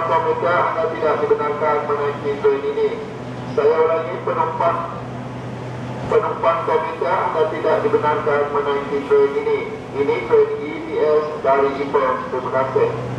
komika, anda tidak dibenarkan menaiki train ini. Saya ulangi, penumpang komika, anda tidak dibenarkan menaiki train ini. Ini train ETS dari Ipoh. Terima kasih.